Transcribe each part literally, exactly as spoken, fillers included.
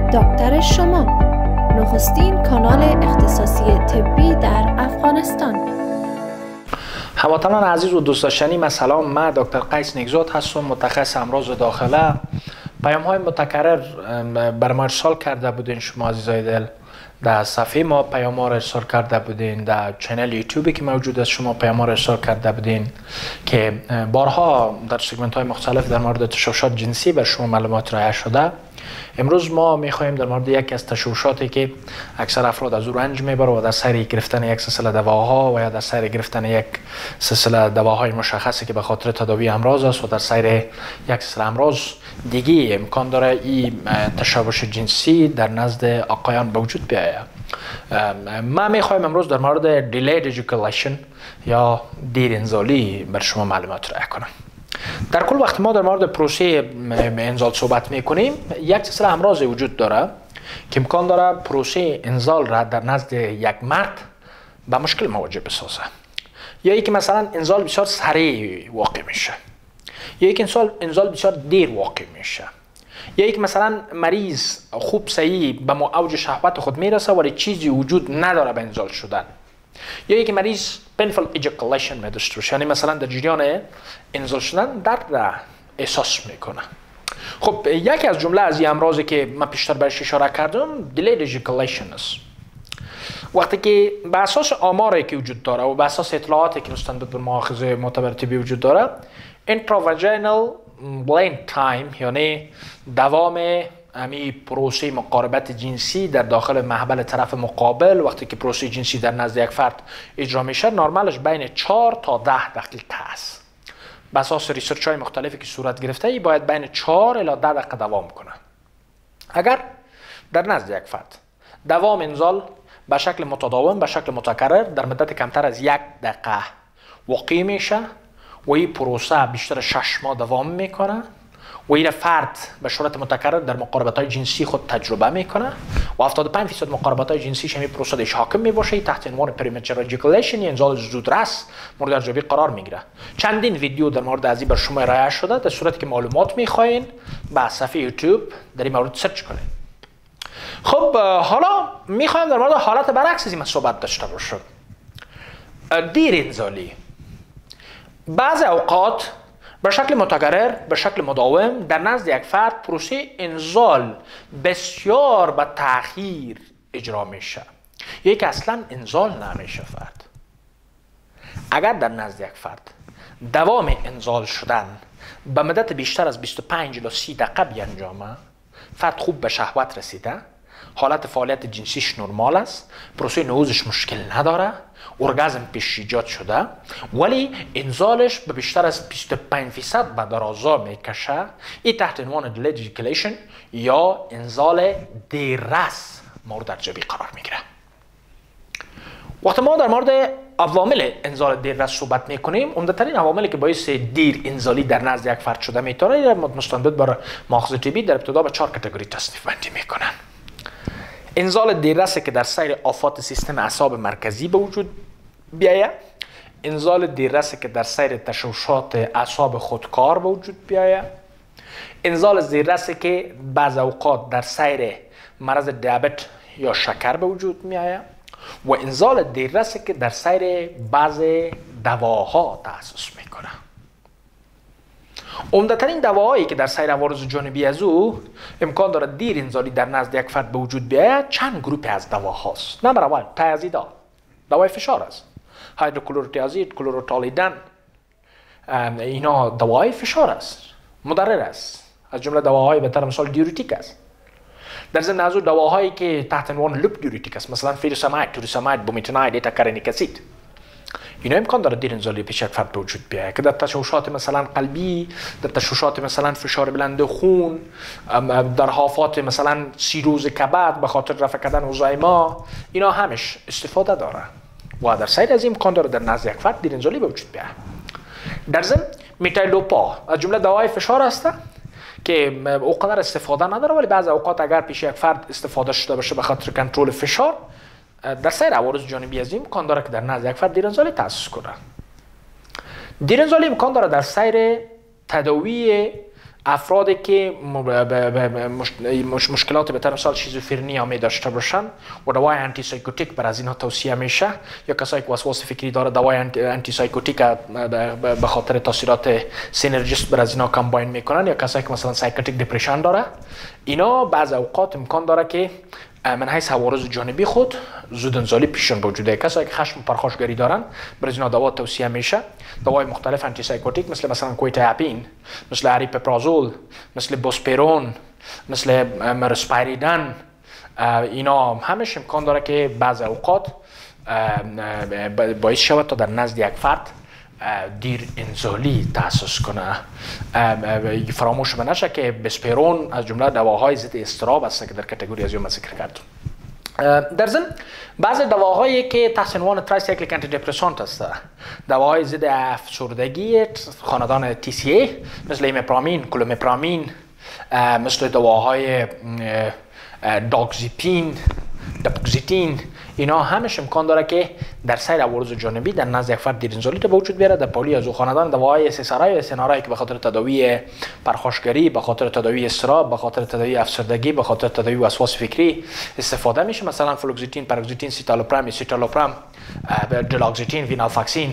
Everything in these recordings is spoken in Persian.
دکتر شما، نخستین کانال اختصاصی طبی در افغانستان. هموطنان عزیز و دوست داشتنی، من سلام. من دکتر قیس نگزاد هستم، متخصص امراض داخله. پیام های متکرر بر ما ارسال کرده بودین شما عزیزای دل. در صفحه ما پیام ها را ارسال کرده بودین، در چنل یوتیوبی که موجود است شما پیام ها را ارسال کرده بودین که بارها در سگمنت های مختلف در مورد تشوشات جنسی بر شما معلومات ارائه شده. امروز ما میخواهیم در مورد یکی از تشوشاتی که اکثر افراد از او رنج میبرند و در سر گرفتن یک سلسله دواها و یا در سر گرفتن یک سلسله دواهای مشخصی که به خاطر تداوی امراض است و در سر یک سلسله امراض دیگه امکان داره این تشوش جنسی در نزد آقایان به وجود بیاید. ما میخوایم امروز در مورد delayed ejaculation یا دیر انزالی بر شما معلومات ارائه کنم. در کل وقت ما در مورد پروسه انزال صحبت میکنیم، یک سلسله امراض وجود داره که امکان داره پروسه انزال را در نزد یک مرد به مشکل مواجه بسازه، یا اینکه مثلا انزال بسیار سریع واقع میشه، یا اینکه انزال انزال بسیار دیر واقع میشه، یا اینکه مثلا مریض خوب صحیح به اوج شهوت خود میرسه ولی چیزی وجود نداره به انزال شدن، یا اینکه مریض painful ejaculation می داشته باشه، یعنی مثلا در جریان انزال شدن درد را احساس میکنه. خب یکی از جمله از این امراضی که من پیشتر بهش اشاره کردم delayed ejaculation است. وقتی که به اساس آماری که وجود داره و به اساس اطلاعاتی که مستند به مؤاخذه معتبر طبی وجود داره، intravaginal length time یعنی دوام امی پروسه مقاربت جنسی در داخل محبل طرف مقابل وقتی که پروسه جنسی در نزد یک فرد اجرا میشه نرمالش بین چهار تا ده دقیقه است. به اساس ریسرچ های مختلفی که صورت گرفته ای باید بین چهار الی ده دقیقه دوام کنه. اگر در نزد یک فرد دوام انزال به شکل متداوم به شکل متکرر در مدت کمتر از یک دقیقه واقع میشه و این پروسه بیشتر شش ماه دوام میکنه و این فرد به صورت متکرر در مقاربت‌های جنسی خود تجربه میکنه و هفتاد و پنج درصد مقاربت‌های جنسیش همین پروسه دیش حاکم میباشه، تحت عنوان پریمچور ایجاکولیشن یا انزال زودرس مورد ارزیابی قرار میگیره. چندین ویدیو در مورد ازی بر شما ارائه شده، در صورتی که معلومات میخواین به صفحه یوتیوب در این مورد سرچ کنید. خب حالا میخوایم در مورد حالت برعکس از این صحبت داشته باشم. دیر انزالی بعض اوقات به شکل متکرر به شکل مداوم در نزد یک فرد پروسه انزال بسیار به تأخیر اجرا میشه، یک اصلا انزال نمیشه فرد. اگر در نزد یک فرد دوام انزال شدن به مدت بیشتر از بیست و پنج الی سی دقیقه بیانجامه، فرد خوب به شهوت رسیده، حالت فعالیت جنسیش نرمال است، پروسه نوزش مشکل نداره، ارگازم پیش ایجاد شده ولی انزالش به بیشتر از بیست و پنج درصد به درازا میکشه، این تحت عنوان delayed ejaculation یا انزال دیررس مورد ارزیابی قرار میگیره. وقتی ما در مورد عوامل انزال دیررس صحبت میکنیم، عمدترین عواملی که باعث دیر انزالی در نزد یک فرد شده میتونه مستند بر مؤاخذه طبی در ابتدا به چهار کاتگوری تصنیف بندی میکنن. انزال دیررسی که در سیر آفات سیستم اعصاب مرکزی به وجود بیاید، انزال دیررسی که در سیر تشوشات اعصاب خودکار به وجود بیاید، انزال دیررسی که بعض اوقات در سیر مرض دیابت یا شکر به وجود میآید و انزال دیررسی که در سیر بعض دواها تأسس میکنه. عمدترین دواهایی که در سیر عوارض جانبی از او امکان داره دیر انزالی در نزد یک فرد به وجود بیاید چند گروه از دواهاست. نمبر اول تیازیدا، دوای فشار است. هیدروکلوروتیازید، کلوروتالیدن، اینا دوای فشار است، مضر است. از جمله دواهای به طور مثال دیورتیک است. در ضمن از دواهایی که تحت عنوان لوپ دیورتیک است، مثلا فیروسامید، توریسامید، بومیتوناید، ایتاکارنیک اسید، اینا امکان داره دیر انزالی پیش یک فرد به وجود بیاید که در تشوشات مثلا قلبی، در تشوشات مثلا فشار بلند خون، در حافات مثلا سیروز کبد به خاطر رفع کردن اوزایما، اینا همش استفاده داره و در سایر از این امکان داره در نزد یک فرد دیر انزالی به وجود بیاید. در ضمن میتایلوپا از جمله دوای فشار است که اوقات استفاده نداره ولی بعضی اوقات اگر پیش یک فرد استفاده شده باشه به خاطر کنترل فشار، در سایر عوارض جانبی از این امکان داره که در نزد یک فرد دیر انزالی تأسیس کنه. دیر انزالی امکان داره در سایر تداوی افرادی که مشکلات به طور مثال شیزوفرنی می داشته باشن و دوای آنتی سایکوتیک بر از اینها توصیه میشه، یا کسایی که وسواس فکری داره دوای آنتی سایکوتیک به خاطر تاثیرات سینرژیست بر از اینها کامباین میکنن، یا کسایی که مثلا سایکوتیک دپرشن داره، اینا بعض اوقات امکان داره که من حیث عوارض جانبی خود زود انزالی پیششون وجوده. کسایی که خشم و پرخاشگری دارن برای اینا دوا توصیه میشه، دوای مختلف آنتی سایکوتیک مثل مثلا کویتاپین، مثل اریپپرازول، مثل بوسپیرون، مثل مرسپیریدن، اینا همش امکان داره که بعض اوقات باعث شود تا در نزد یک فرد دیر انزالی تأسیس کنه. فراموش نشه که بسپیرون از جمله دواهای ضد اضطراب است که در کاتگوری از یوم ذکر کرد. در ضمن بعضی دواهایی که تحت عنوان ترایسایکلیک آنتی دپرسانت است، دواهای ضد افسردگی خاندان تی سی ای مثل ایمپرامین، کلومپرامین، مثل دواهای داکزیپین، داپوکزیتین، اینا همش امکان داره که در سایر عوارض جانبی در نزد یک فرد دیر انزالی به وجود بیاره. در پالی از او خاندان دواهای اس اس آر آی و اس ان آر آی که به خاطر تداوی پرخاشگری، به خاطر تداوی اضطراب، به خاطر تداوی افسردگی، به خاطر تداوی وسواس فکری استفاده میشه، مثلا فلوکزیتین، پاراکزیتین، سیتالوپرام، سیتالوپرام، دلاکزیتین، وینالفاکسین،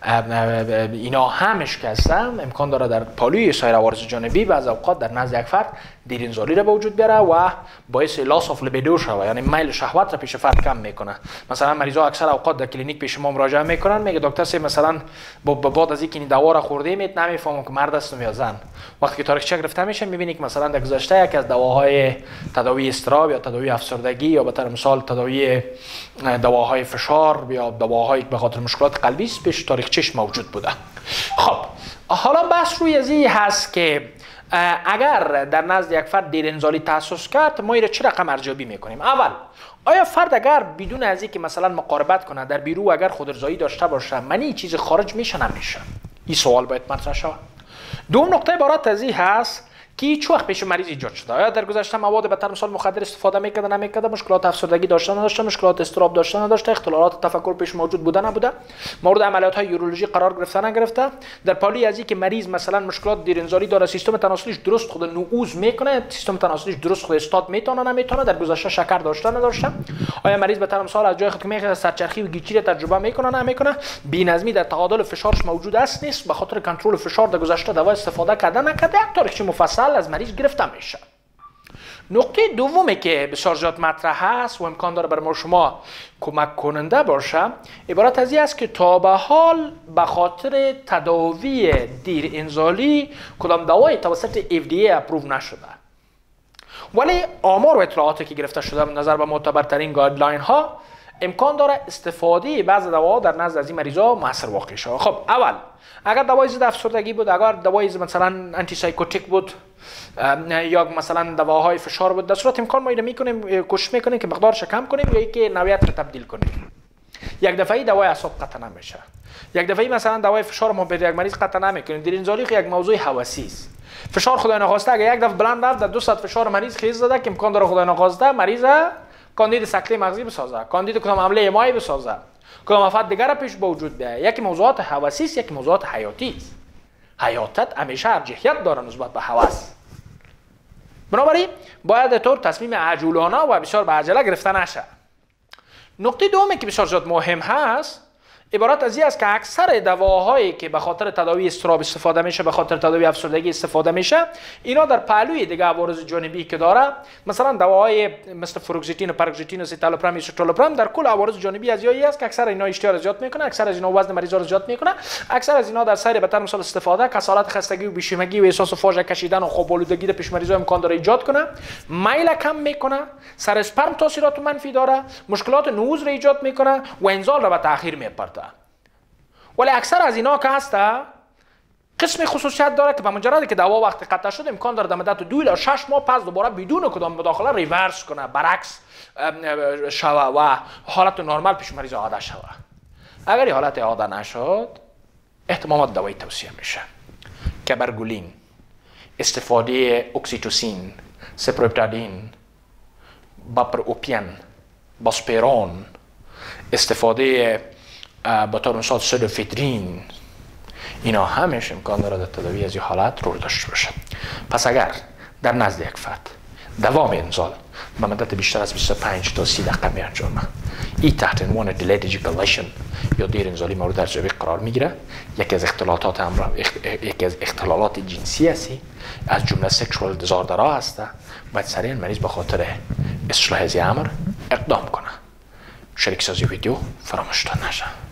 اینا همش که هستن امکان داره در پالی سایر عوارض جانبی بعض اوقات در نزد یک فرد دیر انزالی را به وجود بیاره و باعث لاس اف لیبیدو شوه، یعنی میل شهوت را پیش فرد کم میکنه. مثلا مریضا اکثر اوقات در کلینیک پیش ما مراجعه میکنن، میگه دکتر سی مثلا بعد از اینکه این دوا را خورده میت نمیفهمم که مرد است یا زن. وقتی که تاریخچه گرفته میشه میبینی که مثلا در گذشته یک از دواهای تداوی اضطراب یا تداوی افسردگی یا به طور مثال تداوی دواهای فشار یا دواهایی که به خاطر مشکلات قلبی است پیش تاریخچه‌اش موجود بوده. خب حالا بحث روی ازی هست که اگر در نزد یک فرد دیر انزالی تأسیس کرد ما این چه رقم ارزیابی میکنیم؟ اول، آیا فرد اگر بدون از اینکه مثلا مقاربت کنه در بیرو اگر خودارضایی داشته باشه منی چیز خارج میشه نمیشه؟ این سوال باید مطرح شود. دوم نکته عبارت از این هست که چه وقت پیش مریض ایجاد شده؟ آیا در گذشته مواد به طور مثال مخدر استفاده میکرده نمیکرده، مشکلات افسردگی داشته نداشته، مشکلات اضطراب داشته نداشته، اختلالات تفکر پیش موجود بوده نبوده، مورد عملیات های یورولوژی قرار گرفته نگرفته، در پالی از اینکه مریض مثلا مشکلات دیر انزالی داره سیستم تناسلیش درست خود نعوذ میکنه، سیستم تناسلیش درست خود استاد میتونه نمیتونه، در گذشته شکر داشته نداشته، آیا مریض به طور مثال از جای خود که میخواد سرچرخی و گیچی تجربه میکنه نمیکنه، بی‌نظمی در تعادل فشارش موجود است نیست، به خاطر کنترل فشار در گذشته دوا استفاده کرده نکرده، تاریخچه مفصل از مریض گرفته میشه. نقطه دومی که بسیار زیاد مطرح هست و امکان داره برای ما شما کمک کننده باشه عبارت از این است که تا به حال به خاطر تداوی دیر انزالی کدام دوای توسط اف دی ای اپروو نشده، ولی آمار و اطلاعاتی که گرفته شده به نظر به معتبرترین گایدلاین ها امکان داره استفاده بعض دواها در نزد از این مریضا موثر واقع شود. خب اول، اگر دوای ضد افسردگی بود، اگر دوای مثلا آنتی سایکوتیک بود یا مثلا دواهای فشار بود، در صورت امکان ما اینو میکنیم کوشش میکنیم که مقدارش کم کنیم یا اینکه نوعیت رو تبدیل کنیم. یک دفعه دوای اعصاب قطع نمیشه، یک دفعه مثلا دوای فشار ما به یک مریض قطع نمیکنیم. دیر انزالی یک موضوع هوسی است. فشار خدای نخواسته اگه یک دفعه بلند رفت در دو ساعت فشار مریض خیز زده که امکان داره خدای نخواسته مریض کاندید سکته مغزی بسازه، کاندید کدام حمله ایمایی بسازه، کدام آفت دیگر پیش به وجود بیاید. یکی موضوعات هوسی است، یکی موضوعات حیاتی است. حیاتت همیشه ارجحیت داره نسبت به هوس. بنابراین باید طور تصمیم عجولانه و بسیار به عجله گرفته نشه. نکته دومی که بسیار زیاد مهم هست عبارت از این است که اکثر دواهایی که به خاطر تداوی اضطراب استفاده میشه، به خاطر تداوی افسردگی استفاده میشه، اینا در پهلوی دیگه عوارض جانبی که داره، مثلا دواهای مثل فلوکزیتین و پاراکزیتین و سیتالوپرام و سیتالوپرام در کل عوارض جانبی از یایی است که اکثر اینا اشتها رو زیاد میکنه، اکثر از اینا وزن مریضا رو زیاد میکنه، اکثر از اینا در سایر به طور مثال استفاده کسالت خستگی و بیشیمگی و احساس فاجعه کشیدن و خواب آلودگی در پیش مریضا امکان داره ایجاد کنه، میل کم میکنه، سر اسپرم تاثیرات منفی داره، مشکلات نعوذ رو ایجاد میکنه و انزال رو به تأخیر میپرته. ولی اکثر از اینا که هسته قسم خصوصیت داره که به مجرد که دوا وقتی قطع شد امکان داره در مدت دو الی شش ماه پس دوباره بدون کدام مداخله ریورس کنه، برعکس شوه و حالت نرمال پیش مریض عاده شوه. اگر این حالت عاده نشد احتمالات دوایی توصیه میشه. کبرگولین، استفاده اکسیتوسین، سپروپتادین، باپروپین، باسپرون، استفاده به طور مثال سودوفیدرین، اینا همش امکان داره در تداوی از این حالت رول داشته باشه. پس اگر در نزد یک فرد دوام انزال به مدت بیشتر از بیست و پنج تا سی دقیقه می انجامه، این تحت عنوان delayed ejaculation یا دیر انزالی مورد ارزیابی قرار میگیره. یکی از اختلالات امر یکی از اختلالات جنسی هستی از جمله سکشوال دیزاردر ها هسته. باید سریعا مریض به خاطر اصلاح از امر اقدام کنه. شریک سازی ویدیو فراموش نشه.